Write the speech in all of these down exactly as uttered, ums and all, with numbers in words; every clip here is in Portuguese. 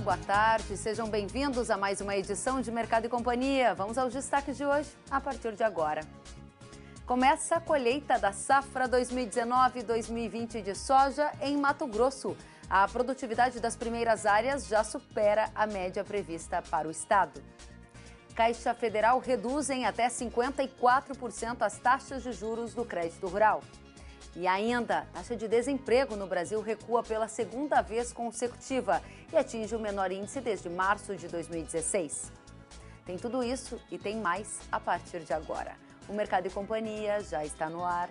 boa tarde, sejam bem-vindos a mais uma edição de Mercado e Companhia. Vamos aos destaques de hoje, a partir de agora. Começa a colheita da safra dois mil e dezenove dois mil e vinte de soja em Mato Grosso. A produtividade das primeiras áreas já supera a média prevista para o estado. Caixa Federal reduz em até cinquenta e quatro por cento as taxas de juros do crédito rural. E ainda, a taxa de desemprego no Brasil recua pela segunda vez consecutiva e atinge o menor índice desde março de dois mil e dezesseis. Tem tudo isso e tem mais a partir de agora. O Mercado e Companhia já está no ar.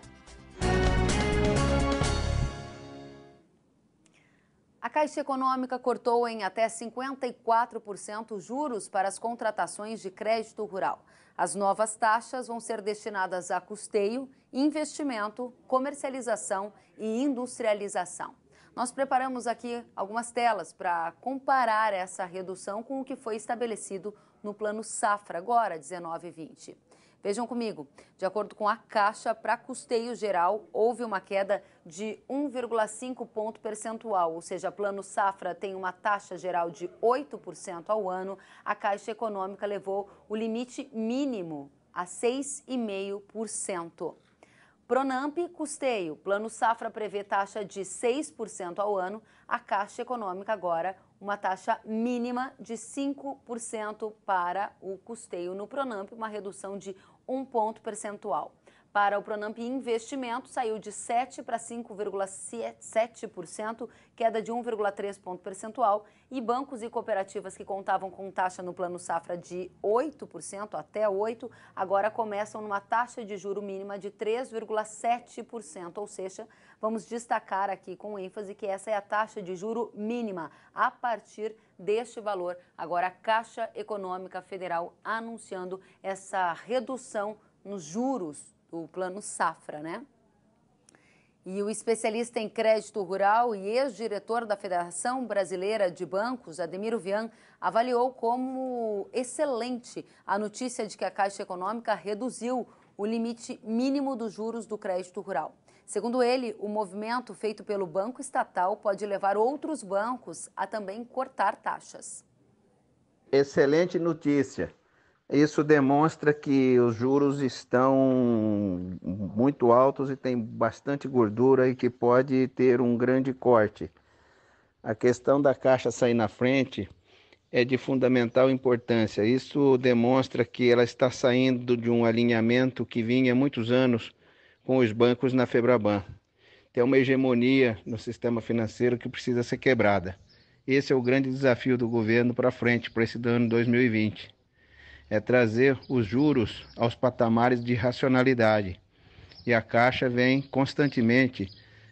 A Caixa Econômica cortou em até cinquenta e quatro por cento os juros para as contratações de crédito rural. As novas taxas vão ser destinadas a custeio, investimento, comercialização e industrialização. Nós preparamos aqui algumas telas para comparar essa redução com o que foi estabelecido no Plano Safra, agora, dezenove e vinte. Vejam comigo, de acordo com a Caixa, para custeio geral, houve uma queda de um vírgula cinco ponto percentual, ou seja, Plano Safra tem uma taxa geral de oito por cento ao ano, a Caixa Econômica levou o limite mínimo a seis vírgula cinco por cento. Pronamp, custeio, Plano Safra prevê taxa de seis por cento ao ano, a Caixa Econômica agora uma taxa mínima de cinco por cento para o custeio no Pronamp, uma redução de um ponto percentual. Para o Pronamp Investimento, saiu de sete por cento para cinco vírgula sete por cento, queda de um vírgula três ponto percentual. E bancos e cooperativas que contavam com taxa no Plano Safra de oito por cento, até oito por cento, agora começam numa taxa de juro mínima de três vírgula sete por cento. Ou seja, vamos destacar aqui com ênfase que essa é a taxa de juro mínima. A partir deste valor, agora a Caixa Econômica Federal anunciando essa redução nos juros do Plano Safra, né? E o especialista em crédito rural e ex-diretor da Federação Brasileira de Bancos, Ademir Vian, avaliou como excelente a notícia de que a Caixa Econômica reduziu o limite mínimo dos juros do crédito rural. Segundo ele, o movimento feito pelo Banco Estatal pode levar outros bancos a também cortar taxas. Excelente notícia. Isso demonstra que os juros estão muito altos e tem bastante gordura e que pode ter um grande corte. A questão da Caixa sair na frente é de fundamental importância. Isso demonstra que ela está saindo de um alinhamento que vinha há muitos anos com os bancos na Febraban. Tem uma hegemonia no sistema financeiro que precisa ser quebrada. Esse é o grande desafio do governo para frente, para esse ano dois mil e vinte. É trazer os juros aos patamares de racionalidade. E a Caixa vem constantemente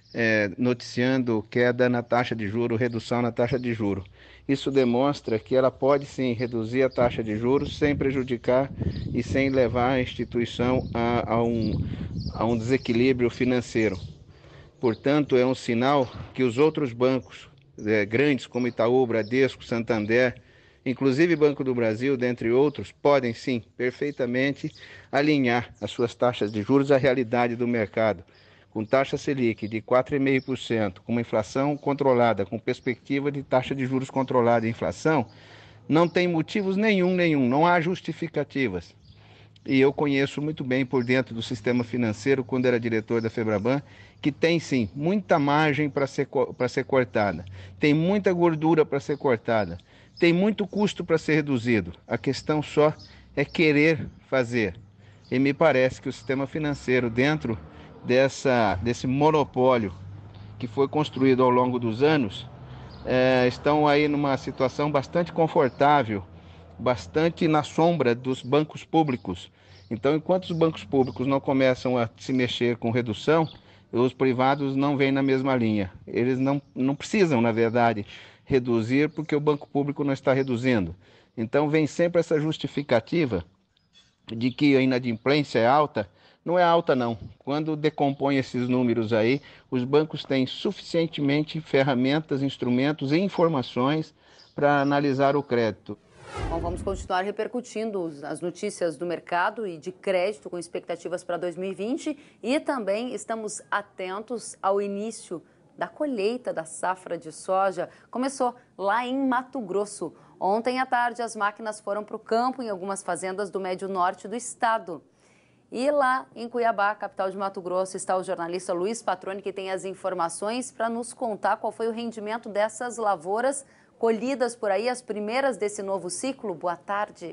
é, noticiando queda na taxa de juro, redução na taxa de juro. Isso demonstra que ela pode sim reduzir a taxa de juros sem prejudicar e sem levar a instituição a, a, um, a um desequilíbrio financeiro. Portanto, é um sinal que os outros bancos é, grandes como Itaú, Bradesco, Santander, inclusive Banco do Brasil, dentre outros, podem sim, perfeitamente alinhar as suas taxas de juros à realidade do mercado. Com taxa Selic de quatro vírgula cinco por cento, com uma inflação controlada, com perspectiva de taxa de juros controlada e inflação, não tem motivos nenhum, nenhum, não há justificativas. E eu conheço muito bem por dentro do sistema financeiro, quando era diretor da Febraban, que tem sim muita margem para ser, para ser cortada, tem muita gordura para ser cortada. Tem muito custo para ser reduzido. A questão só é querer fazer. E me parece que o sistema financeiro, dentro dessa, desse monopólio que foi construído ao longo dos anos, é, estão aí numa situação bastante confortável, bastante na sombra dos bancos públicos. Então, enquanto os bancos públicos não começam a se mexer com redução, os privados não vêm na mesma linha. Eles não, não precisam, na verdade, reduzir porque o banco público não está reduzindo. Então vem sempre essa justificativa de que a inadimplência é alta. Não é alta não. Quando decompõe esses números aí, os bancos têm suficientemente ferramentas, instrumentos e informações para analisar o crédito. Bom, vamos continuar repercutindo as notícias do mercado e de crédito com expectativas para dois mil e vinte e também estamos atentos ao início da colheita da safra de soja começou lá em Mato Grosso. Ontem à tarde, as máquinas foram para o campo em algumas fazendas do médio norte do estado. E lá em Cuiabá, capital de Mato Grosso, está o jornalista Luiz Patroni, que tem as informações para nos contar qual foi o rendimento dessas lavouras colhidas por aí, as primeiras desse novo ciclo. Boa tarde.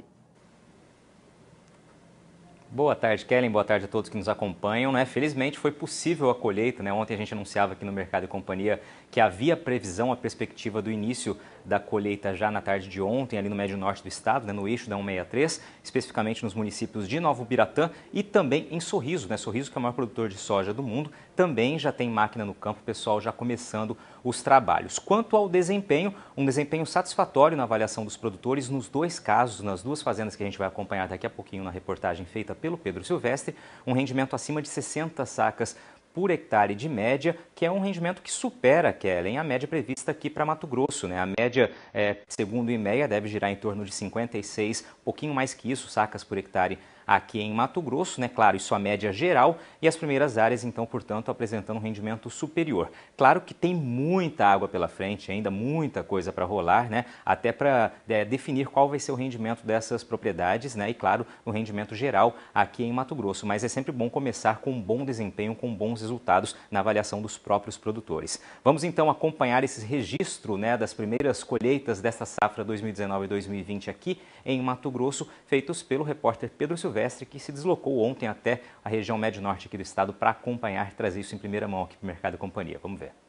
Boa tarde, Kellen. Boa tarde a todos que nos acompanham. Né? Felizmente foi possível a colheita. Né? Ontem a gente anunciava aqui no Mercado e Companhia que havia previsão, a perspectiva do início da colheita já na tarde de ontem, ali no médio norte do estado, né? No eixo da cento e sessenta e três, especificamente nos municípios de Novo Biratã e também em Sorriso. Né? Sorriso, que é o maior produtor de soja do mundo, também já tem máquina no campo, o pessoal já começando os trabalhos. Quanto ao desempenho, um desempenho satisfatório na avaliação dos produtores nos dois casos, nas duas fazendas que a gente vai acompanhar daqui a pouquinho na reportagem feita pelo Pedro Silvestre, um rendimento acima de sessenta sacas por hectare de média, que é um rendimento que supera, Kellen, a média prevista aqui para Mato Grosso. Né? A média, é, segundo o I M E A, deve girar em torno de cinquenta e seis, um pouquinho mais que isso, sacas por hectare aqui em Mato Grosso, né? Claro, isso a média geral, e as primeiras áreas, então, portanto, apresentando um rendimento superior. Claro que tem muita água pela frente, ainda muita coisa para rolar, né? Até para é, definir qual vai ser o rendimento dessas propriedades, né? E, claro, o rendimento geral aqui em Mato Grosso. Mas é sempre bom começar com um bom desempenho, com bons resultados na avaliação dos próprios produtores. Vamos, então, acompanhar esse registro, né, das primeiras colheitas desta safra dois mil e dezenove e dois mil e vinte aqui em Mato Grosso, feitos pelo repórter Pedro Silvestre, que se deslocou ontem até a região médio-norte aqui do estado para acompanhar e trazer isso em primeira mão aqui para o Mercado e Companhia. Vamos ver.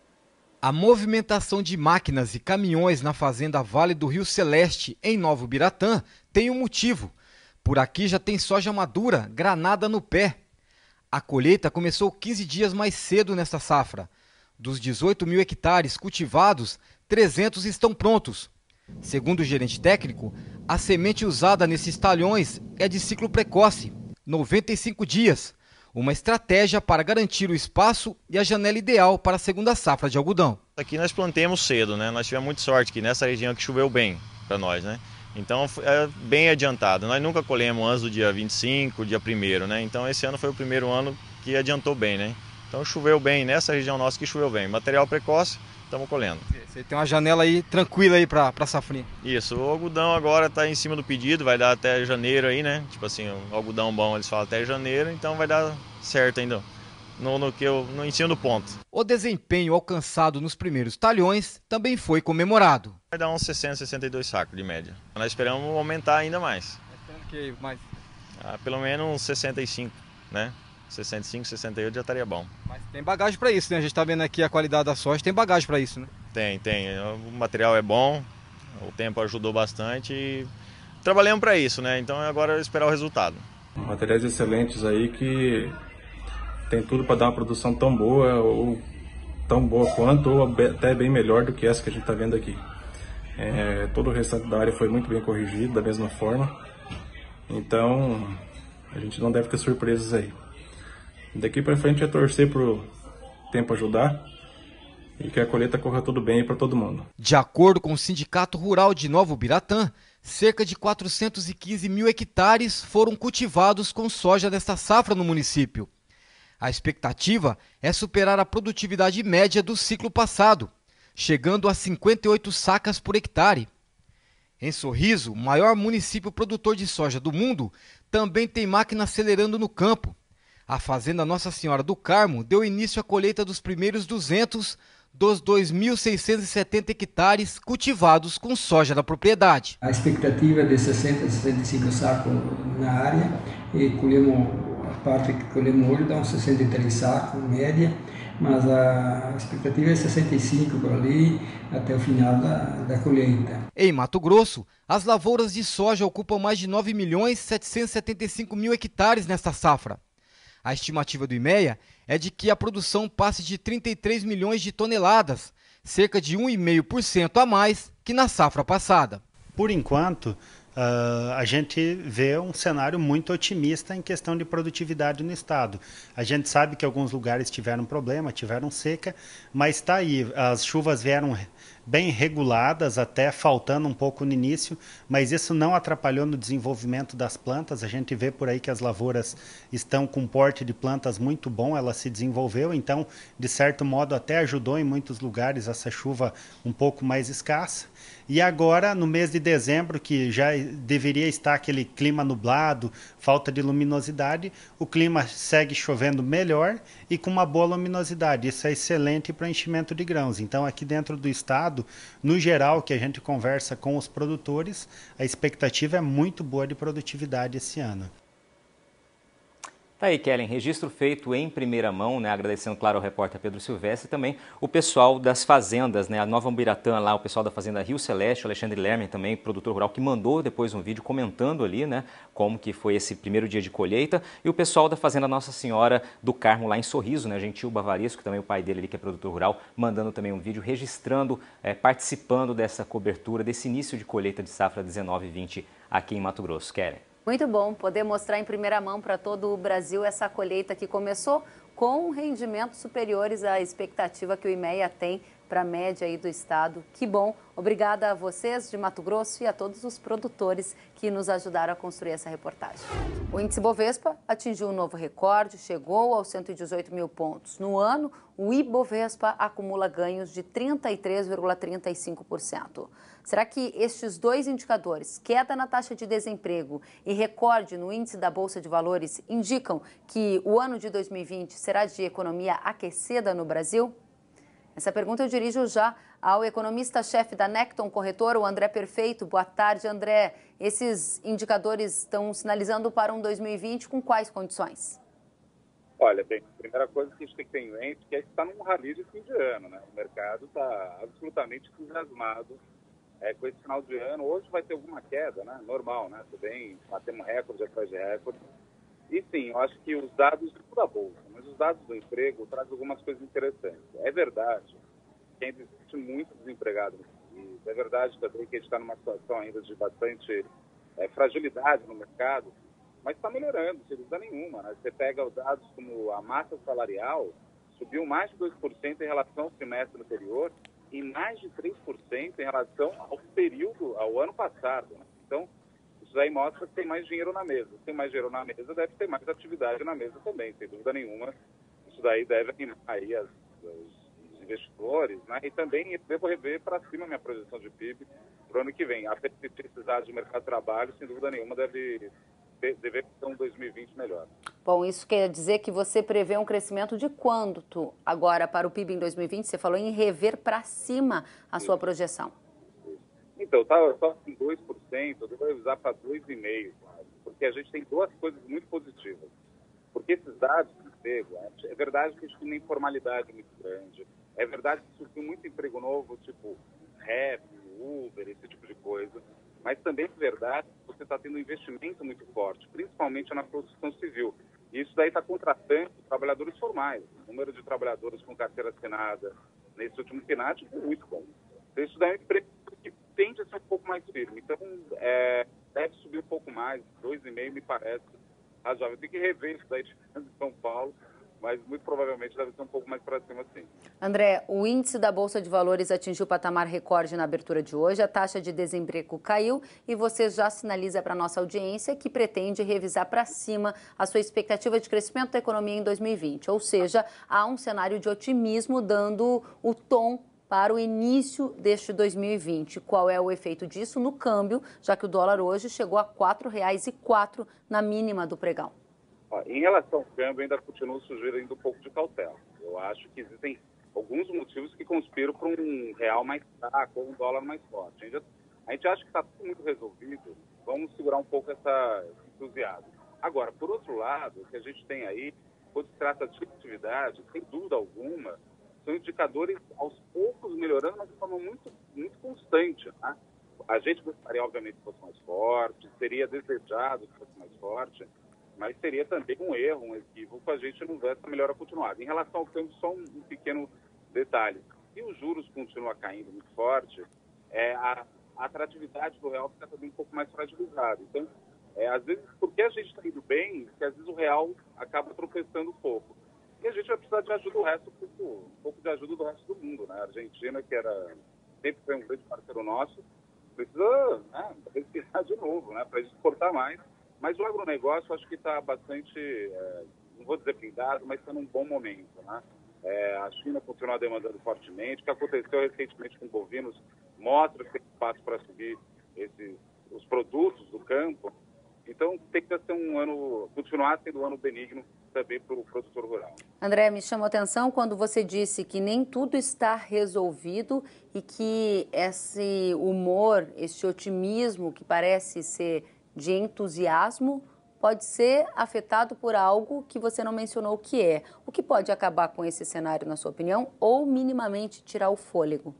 A movimentação de máquinas e caminhões na fazenda Vale do Rio Celeste, em Novo Biratã, tem um motivo. Por aqui já tem soja madura, granada no pé. A colheita começou quinze dias mais cedo nesta safra. Dos dezoito mil hectares cultivados, trezentos estão prontos. Segundo o gerente técnico, a semente usada nesses talhões é de ciclo precoce, noventa e cinco dias, uma estratégia para garantir o espaço e a janela ideal para a segunda safra de algodão. Aqui nós plantemos cedo, né? Nós tivemos muita sorte que nessa região que choveu bem para nós, né? Então é bem adiantado. Nós nunca colhemos antes do dia vinte e cinco, dia primeiro, né? Então esse ano foi o primeiro ano que adiantou bem, né? Então choveu bem nessa região nossa que choveu bem. Material precoce, estamos colhendo. Você tem uma janela aí tranquila aí para a safrinha. Isso, o algodão agora está em cima do pedido, vai dar até janeiro aí, né? Tipo assim, o algodão bom eles falam até janeiro, então vai dar certo ainda no, no, que eu, no em cima do ponto. O desempenho alcançado nos primeiros talhões também foi comemorado. Vai dar uns sessenta, sessenta e dois sacos de média. Nós esperamos aumentar ainda mais. Esperando que mais? Ah, pelo menos uns sessenta e cinco, né? sessenta e cinco, sessenta e oito já estaria bom. Mas tem bagagem para isso, né? A gente está vendo aqui a qualidade da soja, tem bagagem para isso, né? Tem, tem. O material é bom, o tempo ajudou bastante e trabalhamos para isso, né? Então agora é esperar o resultado. Materiais excelentes aí que tem tudo para dar uma produção tão boa, ou tão boa quanto, ou até bem melhor do que essa que a gente está vendo aqui. É, todo o restante da área foi muito bem corrigido, da mesma forma. Então, a gente não deve ter surpresas aí. Daqui para frente é torcer para o tempo ajudar e que a colheita corra tudo bem para todo mundo. De acordo com o Sindicato Rural de Novo Biratã, cerca de quatrocentos e quinze mil hectares foram cultivados com soja nesta safra no município. A expectativa é superar a produtividade média do ciclo passado, chegando a cinquenta e oito sacas por hectare. Em Sorriso, maior município produtor de soja do mundo, também tem máquina acelerando no campo. A fazenda Nossa Senhora do Carmo deu início à colheita dos primeiros duzentos dos dois mil seiscentos e setenta hectares cultivados com soja da propriedade. A expectativa é de sessenta, sessenta e cinco sacos na área e colhemos, a parte que colhemos hoje dá uns sessenta e três sacos, média, mas a expectativa é sessenta e cinco por ali até o final da, da colheita. Em Mato Grosso, as lavouras de soja ocupam mais de nove milhões setecentos e setenta e cinco mil hectares nesta safra. A estimativa do I M E A é de que a produção passe de trinta e três milhões de toneladas, cerca de um vírgula cinco por cento a mais que na safra passada. Por enquanto, uh, a gente vê um cenário muito otimista em questão de produtividade no estado. A gente sabe que alguns lugares tiveram problema, tiveram seca, mas está aí, as chuvas vieram bem reguladas, até faltando um pouco no início, mas isso não atrapalhou no desenvolvimento das plantas. A gente vê por aí que as lavouras estão com um porte de plantas muito bom, ela se desenvolveu, então, de certo modo, até ajudou em muitos lugares essa chuva um pouco mais escassa. E agora, no mês de dezembro, que já deveria estar aquele clima nublado, falta de luminosidade, o clima segue chovendo melhor e com uma boa luminosidade. Isso é excelente para o enchimento de grãos. Então, aqui dentro do estado, no geral, que a gente conversa com os produtores, a expectativa é muito boa de produtividade esse ano. Tá aí, Kellen, registro feito em primeira mão, né? Agradecendo, claro, ao repórter Pedro Silvestre e também o pessoal das fazendas, né? A Nova Ubiratã lá, o pessoal da fazenda Rio Celeste, o Alexandre Lerman também, produtor rural, que mandou depois um vídeo comentando ali, né? Como que foi esse primeiro dia de colheita. E o pessoal da fazenda Nossa Senhora do Carmo lá em Sorriso, né? Gentil Bavaresco, também o pai dele ali, que é produtor rural, mandando também um vídeo registrando, é, participando dessa cobertura, desse início de colheita de safra dezenove vinte aqui em Mato Grosso. Kellen. Muito bom poder mostrar em primeira mão para todo o Brasil essa colheita que começou com rendimentos superiores à expectativa que o IMEA tem para a média aí do estado. Que bom. Obrigada a vocês de Mato Grosso e a todos os produtores que nos ajudaram a construir essa reportagem. O índice Bovespa atingiu um novo recorde, chegou aos cento e dezoito mil pontos. No ano, o Ibovespa acumula ganhos de trinta e três vírgula trinta e cinco por cento. Será que estes dois indicadores, queda na taxa de desemprego e recorde no índice da Bolsa de Valores, indicam que o ano de dois mil e vinte será de economia aquecida no Brasil? Essa pergunta eu dirijo já ao economista-chefe da Necton Corretora, o André Perfeito. Boa tarde, André. Esses indicadores estão sinalizando para um dois mil e vinte com quais condições? Olha, bem, a primeira coisa que a gente tem que ter em mente é que a gente está num rally de fim de ano, né? O mercado está absolutamente entusiasmado é, com esse final de ano. Hoje vai ter alguma queda, né? Normal, né? Tudo bem, batemos recorde atrás de recorde. E sim, eu acho que os dados não da Bolsa, mas os dados do emprego trazem algumas coisas interessantes. É verdade que ainda existe muito desempregado no país. É verdade também que a gente está numa situação ainda de bastante é, fragilidade no mercado, mas está melhorando, sem dúvida nenhuma. Né? Você pega os dados como a massa salarial, subiu mais de dois por cento em relação ao trimestre anterior e mais de três por cento em relação ao período, ao ano passado. Né? Então, isso aí mostra que tem mais dinheiro na mesa. Se tem mais dinheiro na mesa, deve ter mais atividade na mesa também, sem dúvida nenhuma. Isso daí deve animar aí as, os investidores, né? E também devo rever para cima a minha projeção de P I B para o ano que vem. A perspectividade de mercado de trabalho, sem dúvida nenhuma, deve, deve ter um dois mil e vinte melhor. Bom, isso quer dizer que você prevê um crescimento de quanto agora para o P I B em dois mil e vinte? Você falou em rever para cima a sua projeção. Então, estava só em dois por cento, eu devo usar para dois vírgula cinco por cento, porque a gente tem duas coisas muito positivas. Porque esses dados de emprego, é verdade que a gente tem uma informalidade muito grande, é verdade que surgiu muito emprego novo, tipo Rap, Uber, esse tipo de coisa, mas também é verdade que você está tendo um investimento muito forte, principalmente na construção civil. E isso daí está contratando trabalhadores formais. O número de trabalhadores com carteira assinada nesse último P N A D foi muito bom. Então, isso daí é um que tende a ser um pouco mais firme. Então, é, deve subir um pouco mais, dois vírgula cinco me parece razoável. Tem que rever isso daí de São Paulo, mas muito provavelmente deve ser um pouco mais para cima, sim. André, o índice da Bolsa de Valores atingiu o patamar recorde na abertura de hoje, a taxa de desemprego caiu e você já sinaliza para a nossa audiência que pretende revisar para cima a sua expectativa de crescimento da economia em dois mil e vinte, ou seja, há um cenário de otimismo dando o tom para o início deste dois mil e vinte. Qual é o efeito disso no câmbio, já que o dólar hoje chegou a quatro reais e quatro na mínima do pregão? Ó, em relação ao câmbio, ainda continuo sugerindo um pouco de cautela. Eu acho que existem alguns motivos que conspiram para um real mais fraco ou um dólar mais forte. A gente, a gente acha que está tudo muito resolvido, vamos segurar um pouco essa entusiasmo. Agora, por outro lado, o que a gente tem aí, quando se trata de atividade, sem dúvida alguma, são indicadores aos poucos melhorando, mas de forma muito, muito constante. Né? A gente gostaria, obviamente, que fosse mais forte, seria desejado que fosse mais forte, mas seria também um erro, um equívoco, a gente não ver essa melhora continuada. Em relação ao câmbio, só um, um pequeno detalhe. Se os juros continuam caindo muito forte, é, a, a atratividade do real fica também um pouco mais fragilizada. Então, é, às vezes, porque a gente está indo bem, que às vezes o real acaba tropeçando um pouco. E a gente vai precisar de ajuda do resto, um pouco, um pouco de ajuda do resto do mundo, né? A Argentina, que era sempre foi um grande parceiro nosso, precisa, né, respirar de novo, né, para exportar mais. Mas o agronegócio acho que está bastante, é, não vou dizer blindado, mas está num bom momento, né? É, a China continua demandando fortemente. O que aconteceu recentemente com bovinos mostra que tem espaço para subir esses, os produtos do campo. Então tem que ser um ano, continuar sendo um ano benigno também para o produtor rural. André, me chamou a atenção quando você disse que nem tudo está resolvido e que esse humor, esse otimismo que parece ser de entusiasmo pode ser afetado por algo que você não mencionou o que é. O que pode acabar com esse cenário, na sua opinião, ou minimamente tirar o fôlego?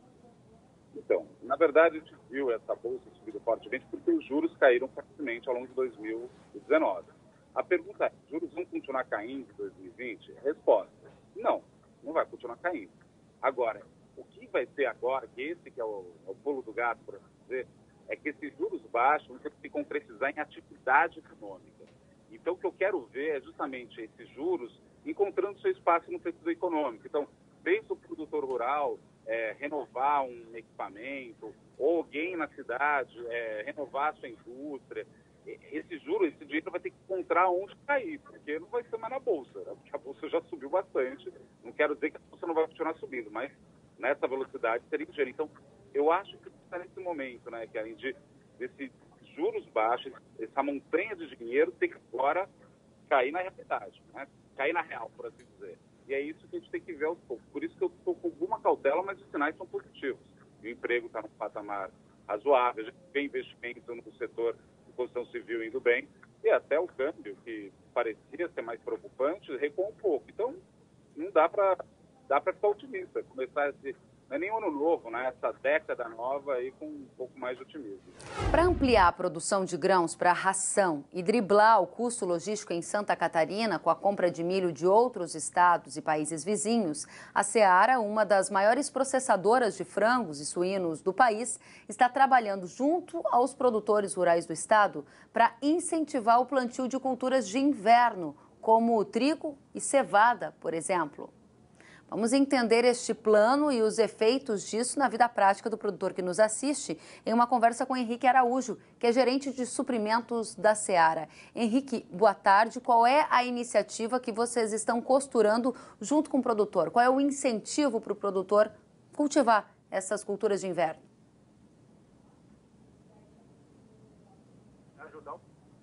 Então, na verdade, a gente viu essa bolsa subir fortemente porque os juros caíram fortemente ao longo de dois mil e dezenove. A pergunta é, juros vão continuar caindo em dois mil e vinte? Resposta, não, não vai continuar caindo. Agora, o que vai ser agora, que esse que é o, é o pulo do gato, por assim dizer, é que esses juros baixos vão ter que se concretizar em atividade econômica. Então, o que eu quero ver é justamente esses juros encontrando seu espaço no tecido econômico. Então, desde o produtor rural é, renovar um equipamento, ou alguém na cidade é, renovar a sua indústria, esse juro, esse dinheiro vai ter que encontrar onde cair, porque não vai ser mais na Bolsa, né? Porque a Bolsa já subiu bastante. Não quero dizer que a Bolsa não vai continuar subindo, mas nessa velocidade seria dinheiro. Então, eu acho que está nesse momento, né, Kellen, de desses juros baixos, essa montanha de dinheiro tem que agora cair na realidade, né? Cair na real, por assim dizer. E é isso que a gente tem que ver aos poucos. Por isso que eu estou com alguma cautela, mas os sinais são positivos. O emprego está num patamar razoável, a gente tem investimento no setor de construção civil indo bem, e até o câmbio, que parecia ser mais preocupante, recuou um pouco. Então, não dá para dá para ficar otimista, começar esse... Não é nem um ano novo, né? Essa década nova aí com um pouco mais de otimismo. Para ampliar a produção de grãos para ração e driblar o custo logístico em Santa Catarina com a compra de milho de outros estados e países vizinhos, a Seara, uma das maiores processadoras de frangos e suínos do país, está trabalhando junto aos produtores rurais do estado para incentivar o plantio de culturas de inverno, como o trigo e cevada, por exemplo. Vamos entender este plano e os efeitos disso na vida prática do produtor que nos assiste em uma conversa com Henrique Araújo, que é gerente de suprimentos da Seara. Henrique, boa tarde. Qual é a iniciativa que vocês estão costurando junto com o produtor? Qual é o incentivo para o produtor cultivar essas culturas de inverno? Ajudar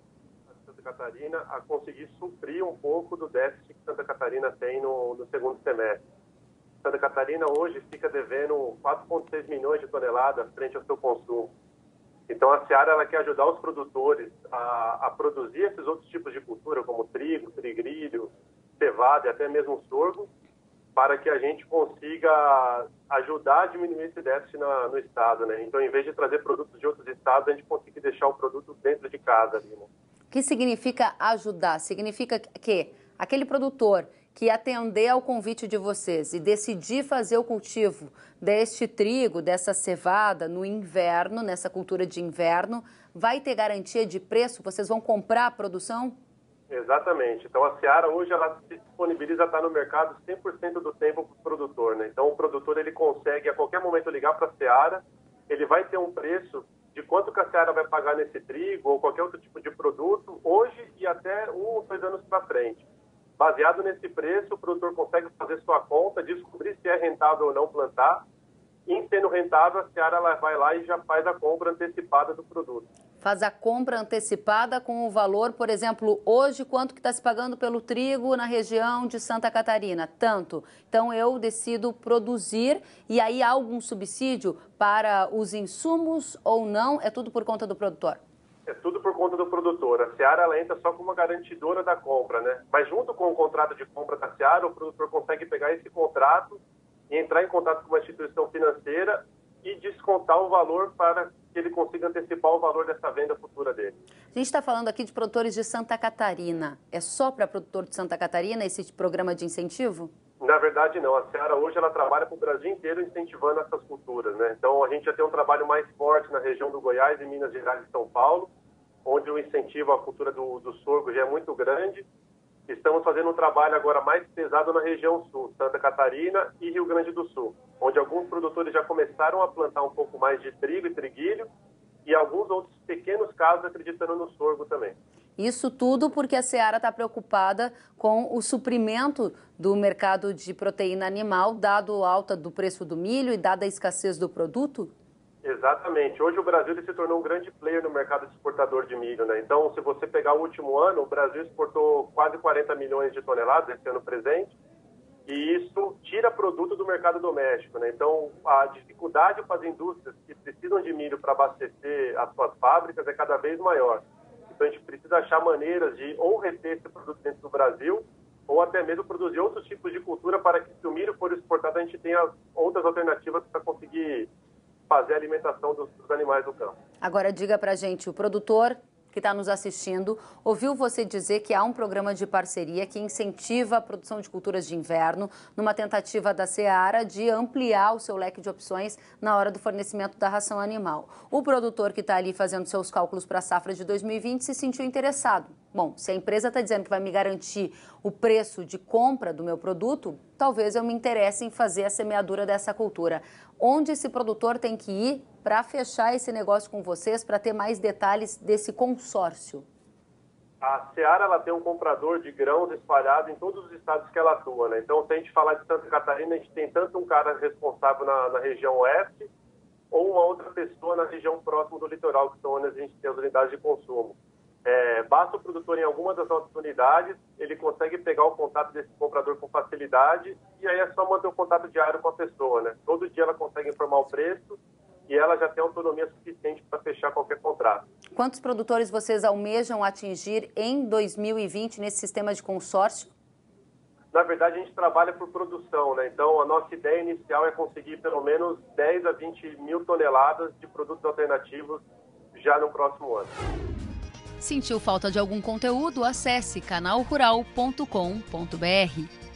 a Santa Catarina a conseguir suprir um pouco do déficit que Santa Catarina tem no, no segundo semestre. Santa Catarina hoje fica devendo quatro vírgula seis milhões de toneladas frente ao seu consumo. Então a Seara ela quer ajudar os produtores a, a produzir esses outros tipos de cultura, como trigo, trigrilho, cevada e até mesmo sorgo, para que a gente consiga ajudar a diminuir esse déficit na, no estado, né? Então, em vez de trazer produtos de outros estados, a gente consegue deixar o produto dentro de casa ali, né? O que significa ajudar? Significa que aquele produtor que atender ao convite de vocês e decidir fazer o cultivo deste trigo, dessa cevada no inverno, nessa cultura de inverno, vai ter garantia de preço? Vocês vão comprar a produção? Exatamente. Então, a Seara hoje ela se disponibiliza a estar no mercado cem por cento do tempo para o produtor, né? Então, o produtor ele consegue a qualquer momento ligar para a Seara, ele vai ter um preço de quanto que a Seara vai pagar nesse trigo ou qualquer outro tipo de produto hoje e até um ou dois anos para frente. Baseado nesse preço, o produtor consegue fazer sua conta, descobrir se é rentável ou não plantar. E, em sendo rentável, a Seara ela vai lá e já faz a compra antecipada do produto. Faz a compra antecipada com o valor, por exemplo, hoje, quanto que está se pagando pelo trigo na região de Santa Catarina? Tanto. Então, eu decido produzir e aí há algum subsídio para os insumos ou não? É tudo por conta do produtor? É tudo por conta do produtor. A Seara ela entra só como uma garantidora da compra, né? Mas junto com o contrato de compra da Seara, o produtor consegue pegar esse contrato e entrar em contato com uma instituição financeira e descontar o valor para que ele consiga antecipar o valor dessa venda futura dele. A gente está falando aqui de produtores de Santa Catarina. É só para produtor de Santa Catarina esse programa de incentivo? Na verdade, não. A Seara hoje ela trabalha para o Brasil inteiro incentivando essas culturas, né? Então, a gente já tem um trabalho mais forte na região do Goiás, em Minas Gerais e São Paulo, onde o incentivo à cultura do, do sorgo já é muito grande. estamos fazendo um trabalho agora mais pesado na região sul, Santa Catarina e Rio Grande do Sul, onde alguns produtores já começaram a plantar um pouco mais de trigo e triguilho e alguns outros pequenos casos acreditando no sorgo também. Isso tudo porque a Seara está preocupada com o suprimento do mercado de proteína animal, dado a alta do preço do milho e dada a escassez do produto? Exatamente. Hoje o Brasil ele se tornou um grande player no mercado exportador de milho, né? Então, se você pegar o último ano, o Brasil exportou quase quarenta milhões de toneladas esse ano presente, e isso tira produto do mercado doméstico, né? Então, a dificuldade para as indústrias que precisam de milho para abastecer as suas fábricas é cada vez maior. Então, a gente precisa achar maneiras de ou reter esse produto dentro do Brasil, ou até mesmo produzir outros tipos de cultura para que, se o milho for exportado, a gente tenha outras alternativas para conseguir fazer a alimentação dos, dos animais do campo. Agora, diga para a gente, o produtor que está nos assistindo ouviu você dizer que há um programa de parceria que incentiva a produção de culturas de inverno, numa tentativa da Seara de ampliar o seu leque de opções na hora do fornecimento da ração animal. O produtor que está ali fazendo seus cálculos para a safra de dois mil e vinte se sentiu interessado. Bom, se a empresa está dizendo que vai me garantir o preço de compra do meu produto, talvez eu me interesse em fazer a semeadura dessa cultura. Onde esse produtor tem que ir para fechar esse negócio com vocês, para ter mais detalhes desse consórcio? A Seara ela tem um comprador de grãos espalhado em todos os estados que ela atua, né? Então, se a gente falar de Santa Catarina, a gente tem tanto um cara responsável na, na região oeste, ou uma outra pessoa na região próxima do litoral, que são onde a gente tem as unidades de consumo. É, basta o produtor em alguma das nossas unidades, ele consegue pegar o contato desse comprador com facilidade, e aí é só manter o contato diário com a pessoa, né? Todo dia ela consegue informar o preço e ela já tem autonomia suficiente para fechar qualquer contrato. Quantos produtores vocês almejam atingir em dois mil e vinte nesse sistema de consórcio? Na verdade, a gente trabalha por produção, né? Então, a nossa ideia inicial é conseguir pelo menos dez a vinte mil toneladas de produtos alternativos já no próximo ano. Sentiu falta de algum conteúdo? Acesse canal rural ponto com ponto br.